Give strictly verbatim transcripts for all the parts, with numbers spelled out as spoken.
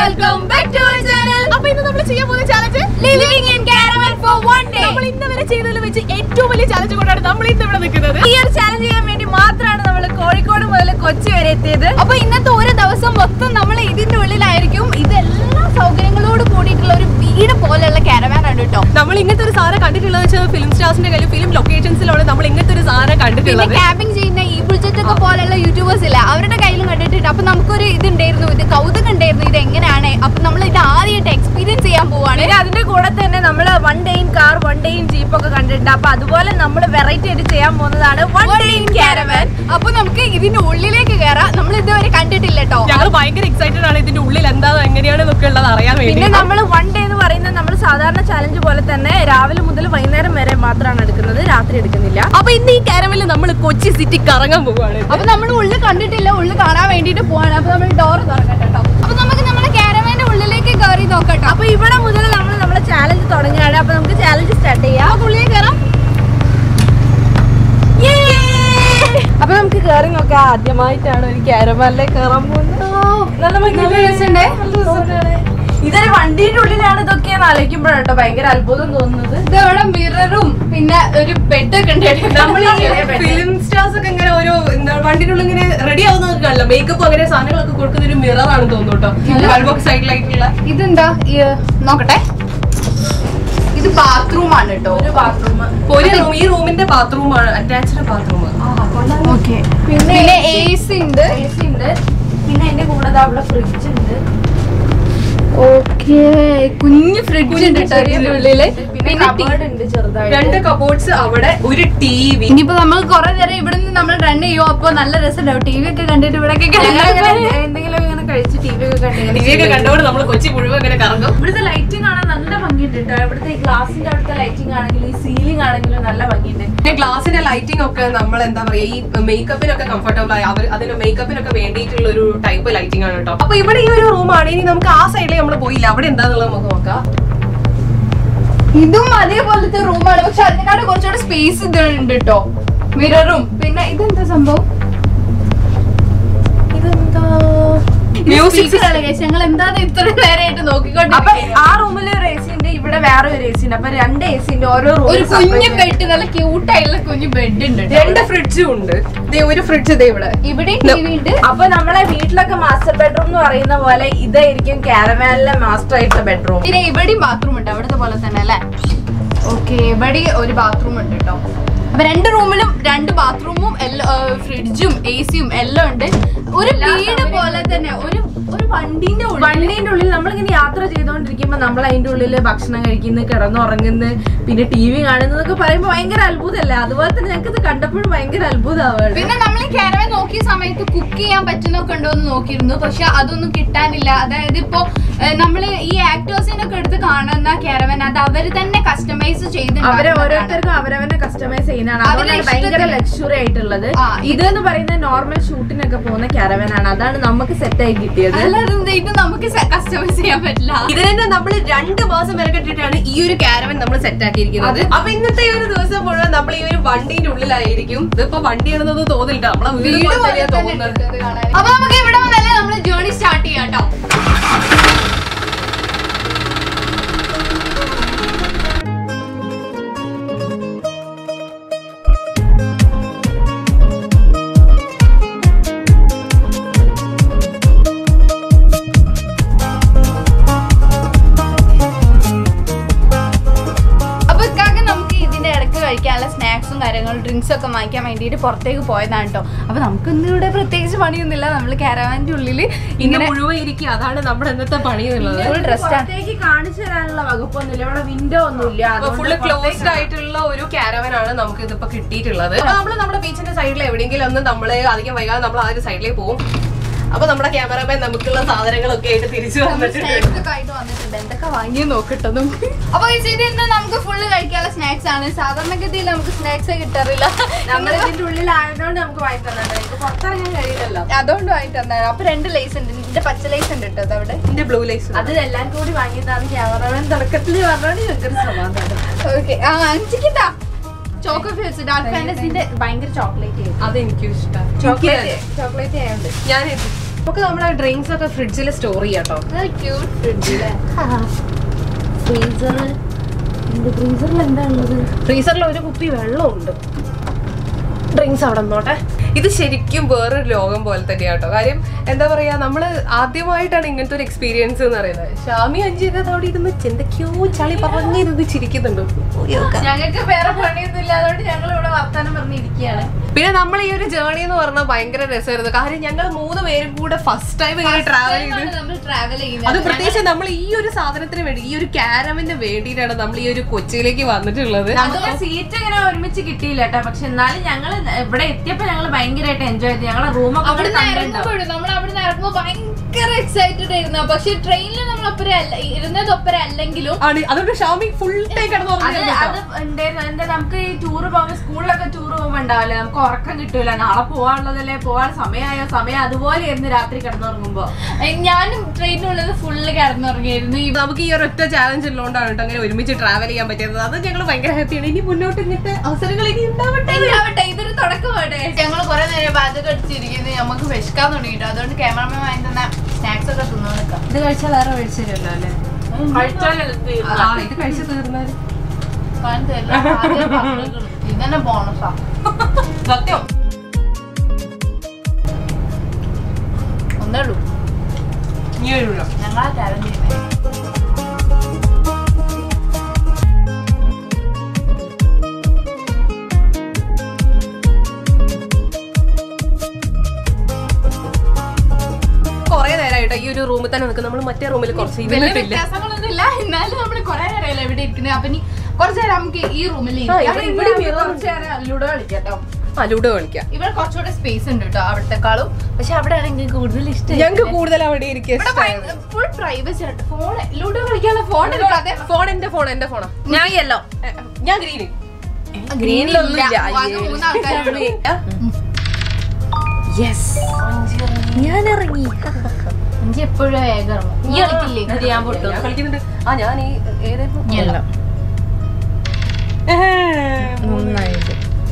welcome back to our channel. അപ്പോൾ ഇന്ന് നമ്മൾ ചെയ്യാൻ പോകുന്ന challenge living in caravan for one day. നമ്മൾ ഇന്നുവരെ ചെയ്തതിൽ വെച്ച് ഏറ്റവും വലിയ ചാലഞ്ച് കൊണ്ടാണ് നമ്മൾ ഇന്ന് ഇവിടെ നിൽക്കുന്നത്. ഈ ഒരു ചാലഞ്ച് ചെയ്യാൻ വേണ്ടി മാത്രമാണ് നമ്മൾ കോഴിക്കോട് മുതൽ കൊച്ചി വരെ എത്തിയത്. അപ്പോൾ ഇന്നത്തെ ഒരു ദിവസം മൊത്തം നമ്മൾ ഇതിന്റെ ഉള്ളിലായിരിക്കും. ഇതെല്ലാ സൗകര്യങ്ങളോട് കൂടിയിട്ടുള്ള ഒരു വീട് പോലെയുള്ള കാരവാൻ ആണ് കേട്ടോ. നമ്മൾ ഇങ്ങനത്തെ ഒരു സാധനം കണ്ടിട്ടുള്ളത് വെച്ചാൽ ഫിലിം സ്റ്റാർസിന്റെ കയ്യിൽ ഫിലിം ലൊക്കേഷൻസിലാണ് നമ്മൾ ഇങ്ങനത്തെ ഒരു സാധനം കണ്ടിട്ടുള്ളത്. ക്യാമ്പിംഗ് ചെയ്യുന്ന ഈ ബുൾജറ്റ് ഒക്കെ പോലെയുള്ള യൂട്യൂബേഴ്സ് ഇല്ല, അവരുടെ കയ്യിലും കണ്ടിട്ടുണ്ട്. അപ്പൊ നമുക്കൊരു ഇതുണ്ടായിരുന്നു, ഇത് കൗതുകം ഉണ്ടായിരുന്നു, ഇത് എങ്ങനെയാണ്. അപ്പൊ നമ്മൾ ഇത് ആദ്യമായിട്ട് എക്സ്പീരിയൻസ് ചെയ്യാൻ പോവാണ്. അതിന്റെ കൂടെ തന്നെ നമ്മൾ one day in car, one day in jeep ഒക്കെ കണ്ടിട്ടുണ്ട്. അപ്പൊ അതുപോലെ നമ്മൾ വെറൈറ്റി ആയിട്ട് ചെയ്യാൻ പോകുന്നതാണ് വൺ ഡേ ഇൻ കാരവാൻ. അപ്പൊ നമുക്ക് ഇതിന്റെ ഉള്ളിലേക്ക് കയറാം. നമ്മൾ ഇതുവരെ കണ്ടിട്ടില്ല കേട്ടോ. ഞങ്ങൾ ഭയങ്കര എക്സൈറ്റഡ് ആണ് ഇതിന്റെ ഉള്ളിൽ എന്താ എങ്ങനെയാണ് എന്നൊക്കെ ഉള്ളത് അറിയാൻ വേണ്ടി. പിന്നെ നമ്മൾ വൺ ഡേ എന്ന് പറയുന്നത് നമ്മൾ സാധാരണ ചാലഞ്ച് പോലെ തന്നെ രാവിലെ മുതൽ വൈകുന്നേരം വരെ മാത്രമാണ് എടുക്കുന്നത്, രാത്രി എടുക്കുന്നില്ല. അപ്പൊ ഇന്ന് ഈ കാരവനിൽ നമ്മൾ കൊച്ചി സിറ്റി കറങ്ങാൻ പോവാണ്. അപ്പൊ നമ്മൾ ഉള്ളിൽ കണ്ടിട്ടില്ല, ഉള്ളിൽ കാണാൻ വേണ്ടിട്ട് പോവാണ്. അപ്പൊ നമ്മൾ ഡോർ തുറക്കട്ടെ കേട്ടോ. അപ്പൊ നമുക്ക് നമ്മുടെ കാരവാന്റെ ഉള്ളിലേക്ക് കയറി നോക്കട്ടോ. അപ്പൊ ഇവിടെ മുതൽ നമ്മൾ നമ്മുടെ ചാലഞ്ച് തുടങ്ങുകയാണ്. അപ്പൊ നമുക്ക് ചാലഞ്ച് സ്റ്റാർട്ട് ചെയ്യാം. അപ്പൊ ഉള്ളിലേക്ക് കയറാം. അപ്പൊ നമുക്ക് കയറി നോക്കാം. ആദ്യമായിട്ടാണ് ഒരു കാരവാനിലേക്ക് കയറാൻ പോകുന്നത്. ഇതൊരു വണ്ടിയുടെ ഉള്ളിലാണ് ഇതൊക്കെ ആലോചിക്കുമ്പോഴാട്ടോ ഭയങ്കര അത്ഭുതം തോന്നുന്നത്. ഇതവിടെ മിററും പിന്നെ ഒരു ബെഡ് ഒക്കെ ഉണ്ട്. നമ്മൾ ഫിലിം സ്റ്റാർസ് ഒക്കെ ഇങ്ങനെ ഓരോ വണ്ടിയുടെ ഉള്ളിൽ ഇങ്ങനെ റെഡി ആവുന്നതൊക്കെ കാണില്ല. മേക്കപ്പ് അങ്ങനെ സാധനങ്ങളൊക്കെ കൊടുക്കുന്ന ഒരു മിറർ ആണ് തോന്നുന്നു കേട്ടോ. സൈഡിലായിട്ടുള്ള ഇതെന്താ നോക്കട്ടെ. ഇത് ബാത്റൂം ആണ് കേട്ടോ. ഒരു ബാത്റൂം, ഒരു റൂം. ഈ റൂമിന്റെ ബാത്റൂം ആണ്, അറ്റാച്ച്ഡ് ബാത്റൂം. പിന്നെ എ സി ഉണ്ട്, എ സി ഉണ്ട്. പിന്നെ അതിന്റെ കൂടെ അവിടെ ഫ്രിഡ്ജ് ഉണ്ട്. ഓക്കേ, കുഞ്ഞു ഫ്രിഡ്ജ് ഉണ്ട് ഉള്ളില്. പിന്നെ രണ്ട് കബോർഡ്സ് അവിടെ, ഒരു ടി വി. ഇനിയിപ്പോ നമ്മൾ കുറെ നേരം ഇവിടെ നിന്ന് നമ്മൾ റൺ ചെയ്യുമോ, അപ്പൊ നല്ല രസമുണ്ടാവും. ടി വി ഒക്കെ കണ്ടിട്ട് ഇവിടെ എന്തെങ്കിലും ഇങ്ങനെ കഴിച്ച് ടി വി ഒക്കെ കണ്ടു ടി വി ഒക്കെ കണ്ടോണ്ട് നമ്മൾ കൊച്ചി മുഴുവൻ ഇങ്ങനെ കറങ്ങും. ഇവിടുത്തെ ലൈറ്റിംഗ് കാണാൻ നല്ല ഭംഗിയുണ്ട് കേട്ടോ. ഇവിടുത്തെ ഈ ഗ്ലാസിന്റെ അവിടുത്തെ ലൈറ്റിംഗ് ആണെങ്കിലും ഈ സീലിംഗ് ആണെങ്കിലും നല്ല ഭംഗിയുണ്ട്. പിന്നെ ഗ്ലാസിന്റെ ലൈറ്റിംഗ് ഒക്കെ നമ്മൾ എന്താ പറയാ ഈ മേക്കപ്പിനൊക്കെ കംഫർട്ടബിൾ ആയി അവർ അതിന് മേക്കപ്പിനൊക്കെ വേണ്ടിയിട്ടുള്ള ഒരു ടൈപ്പ് ലൈറ്റിംഗ് ആണ് കേട്ടോ. അപ്പൊ ഇവിടെ ഈ ഒരു റൂമാണ്. ഇനി നമുക്ക് ആ സൈഡിൽ നമ്മൾ പോയില്ല, അവിടെ എന്താന്നുള്ളത് നമുക്ക് നോക്കാം. ഇതും അതേപോലത്തെ റൂമാണ്, പക്ഷെ അതിനെക്കാട്ടും കുറച്ചുകൂടെ സ്പേസ് ഇതുണ്ട് കേട്ടോ. മിററും പിന്നെ ഇതെന്താ സംഭവം, ഇതെന്താ മ്യൂസിക് ഞങ്ങൾ എന്താണ് ഇത്ര നേരമായിട്ട് നോക്കിക്കൊണ്ട്. അപ്പൊ ആ റൂമിൽ ഒരു എ സി ഉണ്ട്, ഇവിടെ വേറെ ഒരു എ സി ഉണ്ട്. അപ്പൊ രണ്ട് എ സി ഉണ്ട്. ഓരോ റൂം ഒരു കുഞ്ഞു ബെഡ്, നല്ല ക്യൂട്ട് ആയിട്ടുള്ള കുഞ്ഞു ബെഡ് ഉണ്ട്. രണ്ട് ഫ്രിഡ്ജും ഉണ്ട്. ഒരു ഫ്രിഡ്ജ് ഇതേ ഇവിടെ, ഇവിടെ ടി വി ഉണ്ട്. അപ്പൊ നമ്മളെ വീട്ടിലൊക്കെ മാസ്റ്റർ ബെഡ്റൂം എന്ന് പറയുന്ന പോലെ ഇതായിരിക്കും കാരവാനിലെ മാസ്റ്റർ ആയിട്ടുള്ള ബെഡ്റൂം. പിന്നെ ഇവിടെയും ബാത്റൂം ഉണ്ട്, അവിടുത്തെ പോലെ തന്നെ അല്ലേ. ഓക്കെ, ഇവിടെ ഒരു ബാത്റൂം ഉണ്ട് കേട്ടോ. അപ്പൊ രണ്ട് റൂമിലും രണ്ട് ബാത്റൂമും ഫ്രിഡ്ജും എ സിയും എല്ലാം ഉണ്ട്. ഒരു വീട് പോലെ തന്നെ, ഒരു ഒരു വണ്ടിന്റെ വണ്ടിന്റെ ഉള്ളിൽ നമ്മളിങ്ങനെ യാത്ര ചെയ്തോണ്ടിരിക്കുമ്പോ നമ്മൾ അതിന്റെ ഉള്ളില് ഭക്ഷണം കഴിക്കുന്നു, കിടന്നുറങ്ങുന്നു, പിന്നെ ടി വി കാണുന്നതൊക്കെ പറയുമ്പോ ഭയങ്കര അത്ഭുതമല്ലേ. അതുപോലെ തന്നെ ഞങ്ങൾക്ക് ഇത് കണ്ടപ്പോഴും ഭയങ്കര അത്ഭുതമാവുകയാണ്. പിന്നെ നമ്മൾ ഈ കാരവാൻ നോക്കിയ സമയത്ത് കുക്ക് ചെയ്യാൻ പറ്റുന്നൊക്കെ ഉണ്ടോ എന്ന് നോക്കിയിരുന്നു, പക്ഷെ അതൊന്നും കിട്ടാനില്ല. അതായത് ഇപ്പൊ നമ്മള് ഈ ആക്ടേഴ്സിനൊക്കെ എടുത്ത് കാണുന്ന കാരവാൻ അത് അവര് തന്നെ കസ്റ്റമൈസ് ചെയ്ത് അവരെ ഓരോരുത്തർക്കും അവരവനെ കസ്റ്റമൈസ് ചെയ്യുന്നതാണ്. അതുകൊണ്ടാണ് ഭയങ്കര ലക്ഷറി ആയിട്ടുള്ളത്. ഇതെന്ന് പറയുന്നത് നോർമൽ ഷൂട്ടിനൊക്കെ പോകുന്ന കാരവാൻ ആണ്. അതാണ് നമുക്ക് സെറ്റ് ആയി കിട്ടിയത്. ഇത് നമുക്ക് കസ്റ്റമൈസ് ചെയ്യാൻ പറ്റില്ല. ഇത് തന്നെ നമ്മൾ രണ്ട് മാസം വരെ കെട്ടിട്ടാണ് ഈ ഒരു കാരവാൻ നമ്മൾ സെറ്റ് ആക്കിയിരിക്കുന്നത്. അപ്പൊ ഇന്നത്തെ ഒരു ദിവസം മുഴുവൻ നമ്മൾ ഈ ഒരു വണ്ടിന്റെ ഉള്ളിലായിരിക്കും. ഇതിപ്പോ വണ്ടിയാണെന്നൊന്നും തോന്നില്ല, നമ്മളെ വീട് തോന്നുന്നത്. അപ്പൊ നമുക്ക് ഇവിടെ വന്നല്ലേ നമ്മള് ജേർണി സ്റ്റാർട്ട് ചെയ്യാം കേട്ടോ. സ്നാക്സും കാര്യങ്ങളും ഡ്രിങ്ക്സ് ഒക്കെ വാങ്ങിക്കാൻ വേണ്ടിയിട്ട് പുറത്തേക്ക് പോയതാണ് കേട്ടോ. അപ്പൊ നമുക്ക് ഇന്ന് ഇവിടെ പ്രത്യേകിച്ച് പണിയൊന്നുമില്ല. നമ്മൾ കാരവാന്റെ ഉള്ളിൽ ഇങ്ങനെ മുഴുവൻ ഇരിക്കുക, അതാണ് നമ്മുടെ ഇന്നത്തെ പണി. പുറത്തേക്ക് കാണിച്ചു തരാനുള്ള വകുപ്പൊന്നുമില്ല, ഇവിടെ വിൻഡോ ഒന്നുമില്ല. ഫുള്ള് ക്ലോസ്ഡ് ആയിട്ടുള്ള ഒരു കാരവാൻ ആണ് നമുക്ക് ഇതിപ്പോ കിട്ടിയിട്ടുള്ളത്. അപ്പൊ നമ്മള് നമ്മുടെ ബീച്ചിന്റെ സൈഡിൽ എവിടെയെങ്കിലും ഒന്ന് നമ്മള് അധികം വൈകാതെ നമ്മൾ ആ ഒരു സൈഡിലേക്ക് പോകും. അപ്പൊ നമ്മുടെ ക്യാമറമാൻ നമുക്കുള്ള സാധനങ്ങളൊക്കെ ആയിട്ട് തിരിച്ചു വന്നിട്ടുണ്ട്. എന്തൊക്കെ വാങ്ങി നോക്കട്ടോ നമുക്ക്. അപ്പൊ ഇന്ന് നമുക്ക് ഫുള്ള് കഴിക്കാനുള്ള സ്നാക്സ് ആണ്. സാധാരണഗതിയിൽ നമുക്ക് സ്നാക്സ് കിട്ടാറില്ല, നമ്മൾ ഇതിന്റെ ഉള്ളിലായതുകൊണ്ട് നമുക്ക് വാങ്ങി തന്നിട്ടുണ്ട്. എനിക്ക് പുറത്തിറങ്ങാൻ കഴിയില്ലല്ലോ, അതുകൊണ്ട് വാങ്ങി തന്നാണ്. അപ്പൊ രണ്ട് ലൈസ് ഉണ്ട്, ഇതിന്റെ പച്ച ലൈസ് ഉണ്ട് കേട്ടോ. അതവിടെ ഇതിന്റെ ബ്ലൂ ലൈസ്, അത് എല്ലാം കൂടി വാങ്ങിയതാണ് ക്യാമറമാൻ തുടക്കത്തിൽ പറഞ്ഞോണ്ട് ഞങ്ങൾക്കൊരു സമാധാനം. ഓക്കെ, ആ അഞ്ചിക്കിട്ടാ ചോക്കോ ഫ്യൂസ് ഡാർക്ക് ഫാന്റസിന്റെ ഭയങ്കര ചോക്ലേറ്റ്, അത് എനിക്കും ഇഷ്ടമാണ്. ചോക്ലേറ്റ് ചോക്ലേറ്റ് ആയതുകൊണ്ട് ഞാൻ നമുക്ക് നമ്മുടെ ഡ്രിങ്ക്സ് ഒക്കെ ഫ്രിഡ്ജിൽ സ്റ്റോർ ചെയ്യാട്ടോ. ഫ്രീസർ ഫ്രീസറിൽ എന്താ ഉള്ളത്? ഫ്രീസറിൽ ഒരു കുപ്പി വെള്ളമുണ്ട്. ഡ്രിങ്ക്സ് അവിടെ നോട്ടെ. ഇത് ശരിക്കും വേറൊരു ലോകം പോലെ തന്നെയാട്ടോ. കാര്യം എന്താ പറയാ, നമ്മള് ആദ്യമായിട്ടാണ് ഇങ്ങനത്തെ ഒരു എക്സ്പീരിയൻസ് എന്ന് പറയുന്നത്. ഷാമി അഞ്ചൊക്കെ അവിടെ ഇരുന്ന് എന്തൊക്കെയോ ചളി പറഞ്ഞിരുന്ന് ചിരിക്കുന്നുണ്ട്. ഞങ്ങൾക്ക് വേറെ പണിയൊന്നും ഇല്ല, അതുകൊണ്ട് ഞങ്ങൾ ഇവിടെ വർത്താനം പറഞ്ഞിരിക്കുകയാണ്. പിന്നെ നമ്മൾ ഈ ഒരു ജേർണി എന്ന് പറഞ്ഞാൽ ഭയങ്കര രസമായിരുന്നു. കാര്യം ഞങ്ങൾ മൂന്ന് പേരും കൂടെ ഫസ്റ്റ് ടൈം ഇങ്ങനെ ട്രാവൽ ചെയ്ത്, അത് പ്രത്യേകിച്ച് നമ്മൾ ഈ ഒരു സാധനത്തിന് വേണ്ടി, ഈ ഒരു കാരവന് വേണ്ടിയിട്ടാണ് നമ്മൾ ഈ ഒരു കൊച്ചിയിലേക്ക് വന്നിട്ടുള്ളത്. സീറ്റ് ഇങ്ങനെ ഒരുമിച്ച് കിട്ടിയില്ല കേട്ടോ, പക്ഷെ എന്നാലും ഞങ്ങൾ ഇവിടെ എത്തിയപ്പോ ഞങ്ങൾ ഭയങ്കരമായിട്ട് എൻജോയ് ചെയ്തു. ഞങ്ങളെ റൂമൊക്കെ അവിടെ ഇറങ്ങുമ്പോഴും നമ്മൾ അവിടെ നിന്ന് ഇറങ്ങുമ്പോൾ ഭയങ്കര എക്സൈറ്റഡ് ആയിരുന്നു. പക്ഷെ ട്രെയിനിൽ നമ്മൾ ഒപ്പരം ഇരുന്നത് ഒപ്പരം അല്ലെങ്കിലും അതുകൊണ്ട് ഷാമി ഫുൾ ടൈം കിടന്നു. അത് ഉണ്ടായിരുന്നു. എന്താ നമുക്ക് ഈ ടൂറ് പോകുമ്പോൾ സ്കൂളിലൊക്കെ ടൂർ പോകുമ്പോ ഉണ്ടാവില്ല, നമുക്ക് ഉറക്കം കിട്ടൂല. നാളെ പോവാനുള്ളതല്ലേ, പോവാൻ സമയമായോ സമയം അതുപോലെ ആയിരുന്നു രാത്രി കിടന്നുറങ്ങുമ്പോ. ഞാനും ട്രെയിനിനുള്ളത് ഫുള്ള് കിടന്നുറങ്ങിയായിരുന്നു. നമുക്ക് ഈ ഒരു ഒറ്റ ചാലഞ്ച് ഉള്ളതുകൊണ്ടാണ് കേട്ടോ അങ്ങനെ ഒരുമിച്ച് ട്രാവൽ ചെയ്യാൻ പറ്റിയത്. അത് ഞങ്ങൾ ഭയങ്കര ഹാപ്പിയാണ്. ഇനി മുന്നോട്ട് ഇങ്ങനത്തെ അവസരങ്ങൾ ഇനി ഉണ്ടാവട്ടെ ഉണ്ടാവട്ടെ ഇതൊരു തുടക്കമാട്ടെ. ഞങ്ങൾ കുറെ നേരം പാചകം അടിച്ചിരിക്കുന്നത് നമുക്ക് വിശക്കാൻ തുടങ്ങിട്ടോ. അതുകൊണ്ട് ക്യാമറമാൻ വാങ്ങി തന്നെ സ്നാക്സ് ഒക്കെ തിന്നു നിൽക്കാം. ഇത് കഴിച്ചാൽ വേറെ മേടിച്ചു തരുമല്ലോ അല്ലേ? ഇത് കഴിച്ചു തീർന്നാല് ഇതന്നെ ബോണസാ സത്യം. ഒന്നേ ഉള്ളൂ ഞങ്ങളാ ചാലഞ്ച് ചെയ്യുന്നത്. ഈ ഒരു റൂമിൽ തന്നെ നിൽക്കും. നമ്മൾ മറ്റേ റൂമിൽ കുറച്ച് വ്യത്യാസങ്ങളൊന്നും ഇല്ല, എന്നാലും നമ്മൾ കുറെ നേരം ഇവിടെ ഇരിക്കുന്നത്. അപ്പൊ ഇനി കുറച്ചു നേരം നമുക്ക് ഈ റൂമിൽ ലുഡോ കളിക്കാം. ലൂഡോ കളിക്കാം. ഇവിടെ കുറച്ചുകൂടെ സ്പേസ് ഉണ്ട് കേട്ടോ അവിടത്തെക്കാളും. പക്ഷെ അവിടെ ആണെങ്കിൽ കൂടുതൽ ഇഷ്ടം, ഞങ്ങൾക്ക് കൂടുതൽ അവിടെ ഇരിക്കുക ഫുൾ പ്രൈവസി ആയിട്ട്. ഫോൺ ലൂഡോ കളിക്കാനുള്ള ഫോൺ എടുക്കാതെ. ഫോൺ എന്റെ ഫോൺ എന്റെ ഫോണാ. ഞാൻ യെല്ലോ, ഞാൻ ഗ്രീൻ. ഗ്രീനിലൊന്നും മൂന്നാൾക്കാരുള്ളൂ. ഞാൻ ഇറങ്ങി. അഞ്ച് എപ്പോഴും വേഗം ഈ കളിക്കില്ലേ? ഞാൻ പൊട്ടു കളിക്കുന്നുണ്ട്. ആ ഞാൻ ഈ യെല്ലോ നന്നായിട്ട്.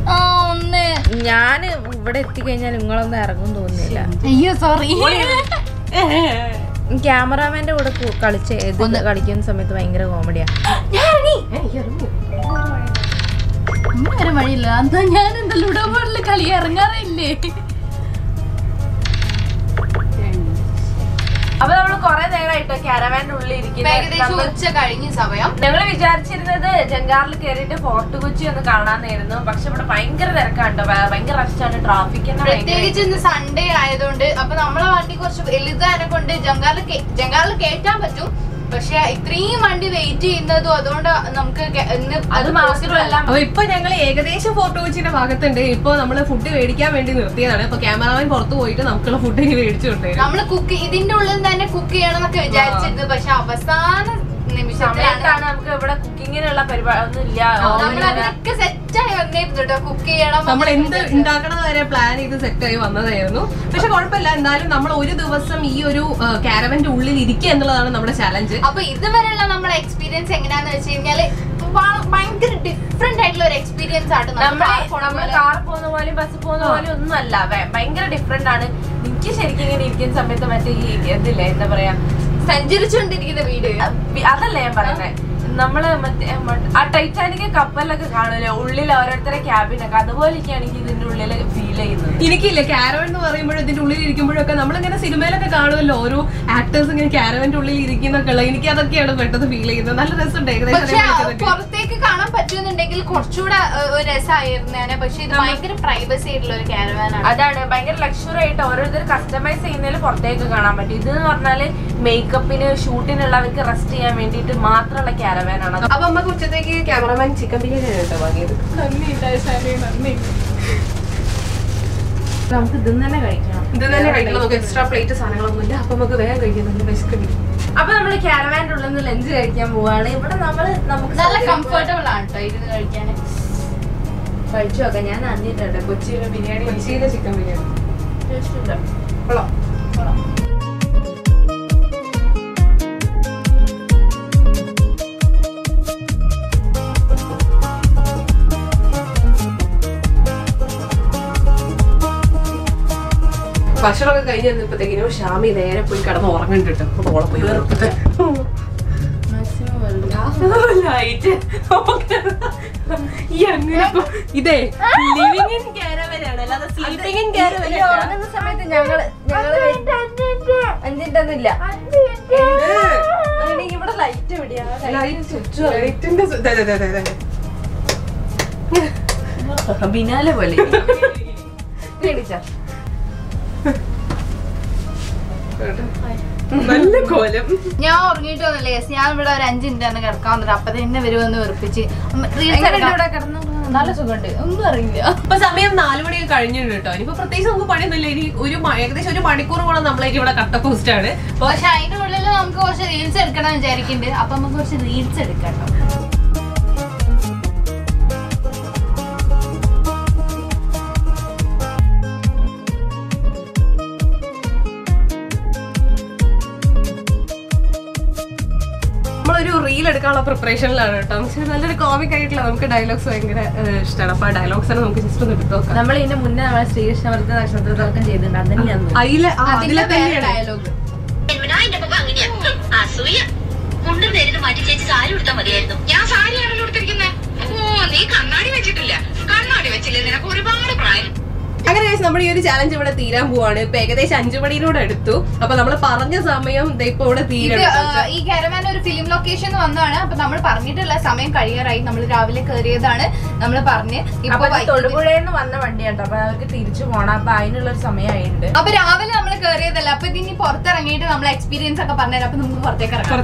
ഞാന് ഇവിടെ എത്തിക്കഴിഞ്ഞാൽ നിങ്ങളൊന്നും ഇറങ്ങും തോന്നുന്നില്ല. അയ്യോ സോറി. ക്യാമറാമാന്റെ കൂടെ കളിച്ച് കളിക്കുന്ന സമയത്ത് ഭയങ്കര കോമഡിയാ. വേറെ വഴിയില്ല. എന്താ ഞാൻ എന്താ ലുഡോ ബോർഡിൽ കളി ഇറങ്ങാറില്ലേ? അപ്പൊ നമ്മള് കൊറേ നേരമായിട്ടോ ക്യാരവാന്റെ ഉള്ളിൽ ഇരിക്കുന്നത്. ഉച്ച കഴിഞ്ഞ സമയം ഞങ്ങള് വിചാരിച്ചിരുന്നത് ജങ്കാറിൽ കയറിയിട്ട് ഫോർട്ട് കൊച്ചി ഒന്ന് കാണാന്നായിരുന്നു. പക്ഷെ ഇവിടെ ഭയങ്കര തിരക്കാണ്ടോ, ഭയങ്കര റഷാണ്, ട്രാഫിക്. പ്രത്യേകിച്ച് ഇന്ന് സൺഡേ ആയതുകൊണ്ട്. അപ്പൊ നമ്മളെ വണ്ടി കുറച്ച് വലുതാനെ കൊണ്ട് ജങ്കാറിൽ ജങ്കാറിൽ കയറ്റാൻ പറ്റും. പക്ഷെ ഇത്രയും വണ്ടി വെയിറ്റ് ചെയ്യുന്നതും അതുകൊണ്ട് നമുക്ക് അത് മാത്രമല്ല. അപ്പൊ ഇപ്പൊ ഞങ്ങൾ ഏകദേശം ഫോർട്ട് കൊച്ചിയുടെ ഭാഗത്തുണ്ട്. ഇപ്പൊ നമ്മള് ഫുഡ് മേടിക്കാൻ വേണ്ടി നിർത്തിയതാണ്. ഇപ്പൊ ക്യാമറമാൻ പുറത്ത് പോയിട്ട് നമുക്കുള്ള ഫുഡ് ഇനി മേടിച്ചുകൊണ്ട് നമ്മള് കുക്ക് ഇതിന്റെ ഉള്ളിൽ തന്നെ കുക്ക് ചെയ്യണം എന്നൊക്കെ വിചാരിച്ചിരുന്നു. പക്ഷെ അവസാന നിമിഷത്തിലാണ് നമുക്ക് ഇവിടെ കുക്കിങ്ങിനുള്ള പരിപാടി ഒന്നും ഇല്ല. നമ്മളതൊക്കെ സെറ്റായി വന്നിരുന്നു കേട്ടോ. കുക്ക് ചെയ്യണം, നമ്മൾ എന്ത് ഉണ്ടാക്കണത് വരെ പ്ലാൻ ചെയ്ത് സെറ്റായി വന്നതായിരുന്നു. പക്ഷെ കുഴപ്പമില്ല, എന്നാലും നമ്മൾ ഒരു ദിവസം ഈ ഒരു കാരവന്റെ ഉള്ളിൽ ഇരിക്കുക എന്നുള്ളതാണ് നമ്മുടെ ചാലഞ്ച്. അപ്പൊ ഇതുവരെയുള്ള നമ്മുടെ എക്സ്പീരിയൻസ് എങ്ങനെയാന്ന് വെച്ച് കഴിഞ്ഞാല് ഭയങ്കര ഡിഫറെന്റ് ആയിട്ടുള്ള ഒരു എക്സ്പീരിയൻസ് ആണ്. നമ്മള് കാർ പോകുന്ന പോലെയും ബസ് പോകുന്ന പോലെയും ഒന്നും അല്ല, ഭയങ്കര ഡിഫറെന്റ് ആണ്. എനിക്ക് ശരിക്കും ഇങ്ങനെ ഇരിക്കുന്ന സമയത്ത് മറ്റേ ഈ ഇതില്ലേ എന്താ പറയാ, സഞ്ചരിച്ചുകൊണ്ടിരിക്കുന്ന വീട് അതല്ല ഞാൻ പറയുന്നത്. നമ്മള് മറ്റേ ആ ടൈറ്റാനിക് കപ്പലൊക്കെ കാണൂലേ ഉള്ളിൽ ഓരോരുത്തരെ ക്യാബിനൊക്കെ, അതുപോലെയൊക്കെയാണ് എനിക്ക് ഇതിന്റെ ഉള്ളിൽ ഫീൽ ചെയ്യുന്നത്. എനിക്കില്ല കാരവൻ എന്ന് പറയുമ്പോഴും ഇതിന്റെ ഉള്ളിൽ ഇരിക്കുമ്പോഴൊക്കെ നമ്മളിങ്ങനെ സിനിമയിലൊക്കെ കാണുമല്ലോ, ഓരോ ആക്ടേഴ്സ് ഇങ്ങനെ കാരവന്റെ ഉള്ളിൽ ഇരിക്കുന്നൊക്കെ ഉള്ളത്. എനിക്ക് അതൊക്കെയാണ് പെട്ടെന്ന് ഫീൽ ചെയ്യുന്നത്. നല്ല രസമുണ്ട്. പുറത്തേക്ക് കാണാൻ പറ്റുന്നുണ്ടെങ്കിൽ കുറച്ചുകൂടെ രസമായിരുന്നേനെ. പക്ഷെ ഇത് ഭയങ്കര പ്രൈവസി ആയിട്ടുള്ള ഒരു കാരവാനാണ്. അതാണ് ഭയങ്കര ലക്ഷറി ആയിട്ട് ഓരോരുത്തർ കസ്റ്റമൈസ് ചെയ്യുന്നതിൽ പുറത്തേക്ക് കാണാൻ പറ്റും. ഇത് എന്ന് പറഞ്ഞാല് മേക്കപ്പിന് ഷൂട്ടിനുള്ളവർക്ക് റെസ്റ്റ് ചെയ്യാൻ വേണ്ടിയിട്ട് മാത്രമുള്ള കാരവാൻ. അപ്പൊ നമുക്ക് ഉച്ചത്തേക്ക് ക്യാമറമാൻ ചിക്കൻ ബിരിയാണി കേട്ടോ വാങ്ങിയത്. നമുക്ക് ഇത് തന്നെ കഴിക്കണം. ഇത് തന്നെ കഴിക്കണം. നമുക്ക് എക്സ്ട്രാ പ്ലേറ്റ് സാധനങ്ങളൊന്നുമില്ല. അപ്പൊ നമുക്ക് വേഗം കഴിക്കാൻ നല്ല വിശക്കണ്ടി. അപ്പൊ നമ്മള് ക്യാരവാന്റെ ഉള്ളിൽ നിന്ന് ലഞ്ച് കഴിക്കാൻ പോവാണ്. ഇവിടെ നമ്മള് നമുക്ക് നല്ല കംഫർട്ടബിൾ ആണ് കേട്ടോ ഇരുന്ന് കഴിക്കാൻ. കഴിച്ചു നോക്കാം. ഞാൻ അറിഞ്ഞിട്ടുണ്ട് കൊച്ചിയിലെ ബിരിയാണി, കൊച്ചിയിലെ ചിക്കൻ ബിരിയാണി ടേസ്റ്റ് ഉണ്ട്. കൊള്ളാം. ഭക്ഷണമൊക്കെ കഴിഞ്ഞ് വന്നപ്പോഴത്തേക്കിനും ഷാമി നേരെ പോയി കിടന്ന് ഉറങ്ങണ്ടിട്ട് അപ്പൊ ഓളെ പോയി ലൈറ്റ് ഇതേ ലിവിംഗ് ഇൻ കാരവനാണ് അല്ലാതെ സ്ലീപ്പിംഗ് ഇൻ കാരവൻ സമയത്ത് ഞങ്ങള് ഞങ്ങള് അഞ്ചിട്ടൊന്നുമില്ല ഇവിടെ ലൈറ്റ് എവിടെയാ ലൈറ്റിന്റെ ബിനാലെ പോലെ നല്ല കോലം. ഞാൻ ഉറങ്ങിയിട്ട് വന്നില്ലേ ഞാൻ ഇവിടെ ഒരു അഞ്ച് മിനിറ്റ് തന്നെ കിടക്കാൻ വന്നിട്ട് അപ്പൊ തന്നെ വരുമെന്ന് വെറുപ്പിച്ച് നല്ല സുഖമുണ്ട് ഒന്നും അറിയില്ല. ഇപ്പൊ സമയം നാലുമണിയൊക്കെ കഴിഞ്ഞിട്ടുണ്ട് കേട്ടോ. ഇനിയിപ്പോ പ്രത്യേകിച്ച് നമുക്ക് പണിയൊന്നുമില്ല. ഇനി ഒരു ഏകദേശം ഒരു മണിക്കൂർ കൂടെ നമ്മളേക്ക് ഇവിടെ കട്ട പോസ്റ്റ് ആണ്. പക്ഷെ അതിന്റെ ഉള്ളിൽ നമുക്ക് കുറച്ച് റീൽസ് എടുക്കണം വിചാരിക്കുന്നുണ്ട്. അപ്പൊ നമുക്ക് കുറച്ച് റീൽസ് എടുക്കാം കേട്ടോ. നമ്മളൊരു റീൽ എടുക്കാനുള്ള പ്രിപ്പറേഷനിലാണ് കേട്ടോ. നല്ലൊരു കോമിക് ആയിട്ടുള്ള നമുക്ക് ഡയലോഗ്സ് ഭയങ്കര ഇഷ്ടമാണ്. അപ്പൊ ആ ഡയലോഗ്സ് ആണ് നമുക്ക് ജസ്റ്റ് ഒന്ന് എടുത്തു നോക്കാം. നമ്മൾ ഇതിന്റെ മുന്നേ നമ്മളെ ശ്രീകൃഷ്ണ വ്രത നക്ഷത്ര തുടക്കം ചെയ്തിട്ടുണ്ട്. അതിന് അതിലെ അതിലെ ഡയലോഗ് മുണ്ടും നേരിട്ട് മാറ്റി ചേച്ചി സാരി കൊടുത്താൽ മതിയായിരുന്നു. ഞാൻ സാരിയാണല്ലോ കൊടുത്തിരിക്കുന്നത്. ഓ നീ കണ്ണാടി വെച്ചിട്ടില്ല. കണ്ണാടി വെച്ചില്ലേ നിനക്ക് ഒരുപാട് പ്രായം. അങ്ങനെ നമ്മൾ ഈ ഒരു ചാലഞ്ച് ഇവിടെ തീരാൻ പോവാണ്. ഇപ്പൊ ഏകദേശം അഞ്ചു മണിയിലൂടെ എടുത്തു. അപ്പൊ നമ്മൾ പറഞ്ഞ സമയം ഇപ്പൊ ഇവിടെ തീരണം. ഈ കാരവാൻ ഒരു ഫിലിം ലൊക്കേഷൻ വന്നതാണ്. അപ്പൊ നമ്മൾ പറഞ്ഞിട്ടുള്ള സമയം കഴിയാറായി. നമ്മൾ രാവിലെ കയറിയതാണ് നമ്മൾ പറഞ്ഞ്. ഇപ്പൊ തൊടുപുഴയിൽ നിന്ന് വന്ന വണ്ടിയാട്ടോ. അപ്പൊ അവർക്ക് തിരിച്ചു പോണം. അപ്പൊ അതിനുള്ള ഒരു സമയമായിട്ടുണ്ട്. അപ്പൊ രാവിലെ നമ്മൾ കയറിയതല്ല. അപ്പൊ ഇതിനി പുറത്തിറങ്ങിയിട്ട് നമ്മൾ എക്സ്പീരിയൻസ് ഒക്കെ പറഞ്ഞുതരാം. അപ്പൊ നമുക്ക് പുറത്തേക്ക് ഇറങ്ങാം.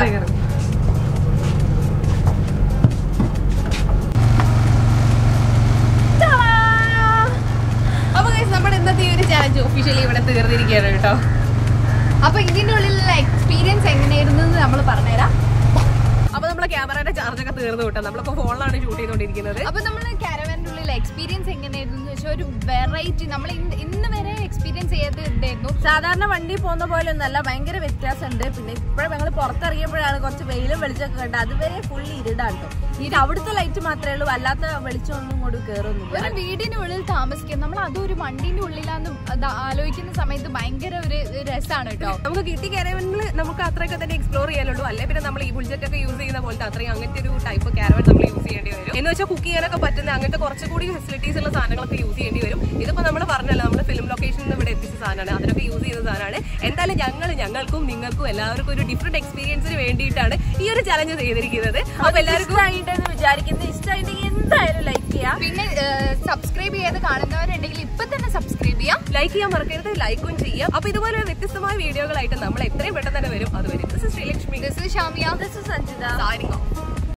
നമ്മുടെ ഇന്നത്തെ ഈ ഒരു ചാലഞ്ച് ഒഫീഷ്യലി ഇവിടെ തീർന്നിരിക്കുകയാണ് കേട്ടോ. അപ്പൊ ഇതിന്റെ ഉള്ളിലുള്ള എക്സ്പീരിയൻസ് എങ്ങനെയായിരുന്നു നമ്മൾ പറഞ്ഞുതരാം. അപ്പൊ നമ്മളെ ക്യാമറയുടെ ചാർജ് ഒക്കെ തീർന്നു കിട്ടാം. നമ്മളിപ്പോ ഫോണിലാണ് ഷൂട്ട് ചെയ്തോണ്ടിരിക്കുന്നത്. അപ്പൊ നമ്മള് കാരവാന്റെ ഉള്ളിൽ എക്സ്പീരിയൻസ് എങ്ങനെയായിരുന്നു വെച്ചാൽ ഒരു വെറൈറ്റി നമ്മൾ ഇന്ന് വരെ എക്സ്പീരിയൻസ് ചെയ്യാത്തതായിരുന്നു. സാധാരണ വണ്ടി പോകുന്ന പോലെ ഒന്നല്ല, ഭയങ്കര വ്യത്യാസമുണ്ട്. പിന്നെ ഇപ്പോഴും ഞങ്ങൾ പുറത്തിറങ്ങിയപ്പോഴാണ് കുറച്ച് വെയിലും വെളിച്ചമൊക്കെ കണ്ടത്. അതുവരെ ഫുള്ളി ഇരുടാട്ടോ. ഇത് അവിടുത്തെ ലൈറ്റ് മാത്രമേ ഉള്ളൂ, അല്ലാത്ത വെളിച്ചമൊന്നും ഇങ്ങോട്ട് കയറുന്നില്ല. ഒരു വീടിന്റെ ഉള്ളിൽ താമസിക്കുന്നത് നമ്മൾ അതും ഒരു വണ്ടിന്റെ ഉള്ളിലാന്ന് ആലോചിക്കുന്ന സമയത്ത് ഭയങ്കര ഒരു രസമാണ് കേട്ടോ. നമുക്ക് കിട്ടി കാരവനിൽ നമുക്ക് അത്രയൊക്കെ തന്നെ എക്സ്പ്ലോർ ചെയ്യാനുള്ളൂ. അല്ലെ പിന്നെ നമ്മൾ ഈ ബുൾജറ്റ് ഒക്കെ യൂസ് ചെയ്യുന്ന പോലത്തെ അത്രയും അങ്ങനത്തെ ഒരു ടൈപ്പ് കാരവൻ നമ്മൾ യൂസ് ചെയ്യേണ്ടി വരും. എന്ന് വെച്ചാൽ കുക്ക് ചെയ്യാനൊക്കെ പറ്റുന്ന അങ്ങനത്തെ കുറച്ചുകൂടി ഫെസിലിറ്റീസ് ഉള്ള സാധനങ്ങളൊക്കെ യൂസ് ചെയ്യേണ്ടി വരും. ഇതിപ്പോ നമ്മൾ പറഞ്ഞല്ലോ നമ്മുടെ ഫിലിം ലൊക്കേഷനിൽ നിന്ന് ഇവിടെ എത്തിച്ച സാധനമാണ്. അതിനൊക്കെ യൂസ് ചെയ്യുന്ന സാധനമാണ്. എന്തായാലും ഞങ്ങൾ ഞങ്ങൾക്കും നിങ്ങൾക്കും എല്ലാവർക്കും ഒരു ഡിഫറെന്റ് എക്സ്പീരിയൻസിന് വേണ്ടിയിട്ടാണ് ഈ ഒരു ചലഞ്ച് ചെയ്തിരിക്കുന്നത്. അപ്പൊ എല്ലാവർക്കും വിചാരിക്കുന്നത് ഇഷ്ടമായിട്ടുണ്ടെങ്കിൽ എന്തായാലും ലൈക്ക് ചെയ്യാം. പിന്നെ സബ്സ്ക്രൈബ് ചെയ്ത് കാണുന്നവരുണ്ടെങ്കിൽ ഇപ്പൊ തന്നെ സബ്സ്ക്രൈബ് ചെയ്യാം. ലൈക്ക് ചെയ്യാൻ മറക്കരുത്, ലൈക്കും ചെയ്യാം. അപ്പൊ ഇതുപോലെ വ്യത്യസ്തമായ വീഡിയോകളായിട്ട് നമ്മൾ എത്രയും പെട്ടെന്ന് തന്നെ വരും. അതുവരെ this is Sreelakshmi, this is Shamiya, this is Sanjitha. Signing of.